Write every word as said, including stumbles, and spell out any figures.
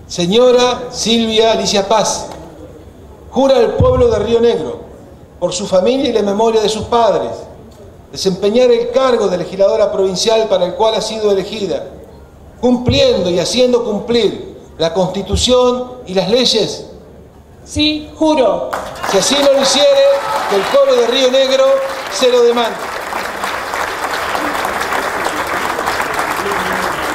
Señora Silvia Alicia Paz, jura al pueblo de Río Negro, por su familia y la memoria de sus padres, desempeñar el cargo de legisladora provincial para el cual ha sido elegida, cumpliendo y haciendo cumplir la Constitución y las leyes. Sí, juro. Si así no lo hiciere, que el pueblo de Río Negro se lo demande.